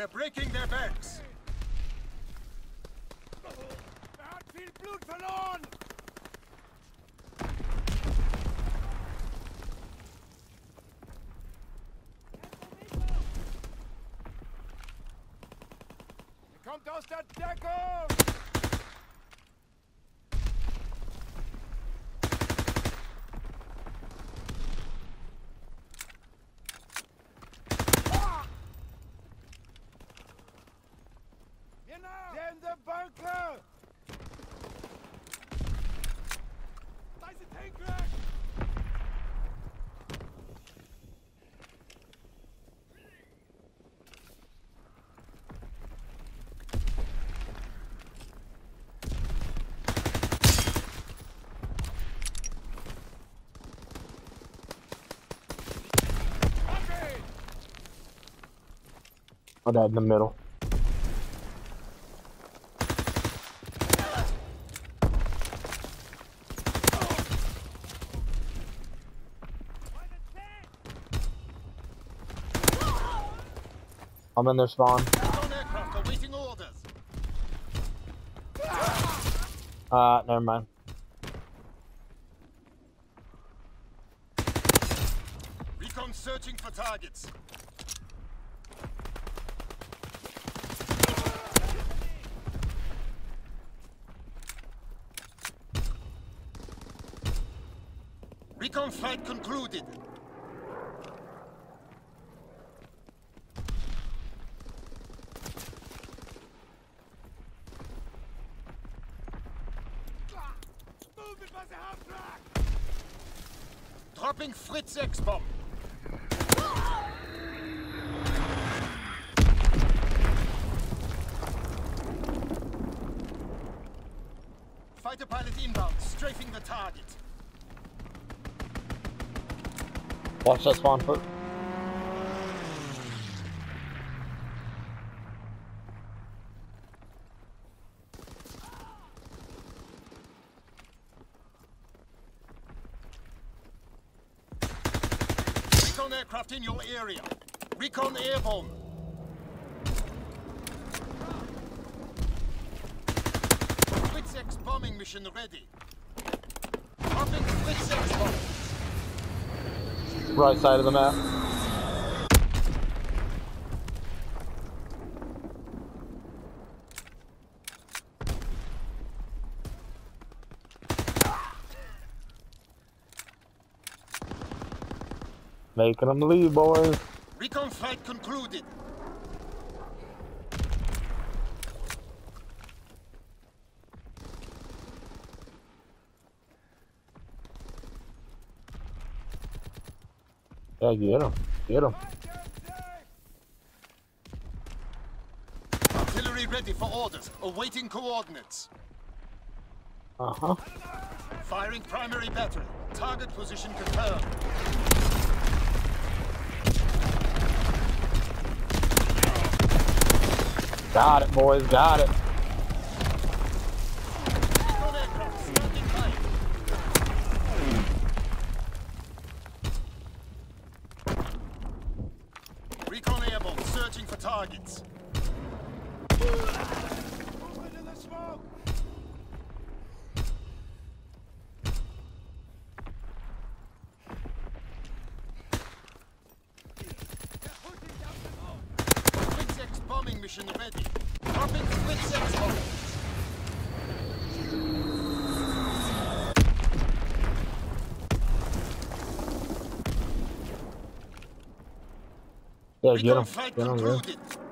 We're breaking their backs. Er hat viel Blut verloren! Er kommt aus der Deckung! They're in the bunker! Da ist ein Tankrack! Oh, that in the middle. I'm in their spawn. Aircraft awaiting orders. Never mind. Recon searching for targets. Recon flight concluded. Dropping Fritz X-bomb. Fighter pilot inbound, strafing the target. Watch that spawn foot. Recon aircraft in your area. Recon airborne. Fritz X bombing mission ready. Dropping Fritz X bomb. Right side of the map. Making them leave, boys. Recon flight concluded. Yeah, get him. Get him. Artillery ready for orders, awaiting coordinates. Uh-huh. Firing primary battery. Target position confirmed. Got it, boys. Got it. Recon aircraft standing by. Recon airborne searching for targets. Move into the smoke! Fritz X bombing mission ready. Dropping Fritz X bomb. Yeah, get Recon him. flight Get him, man. concluded.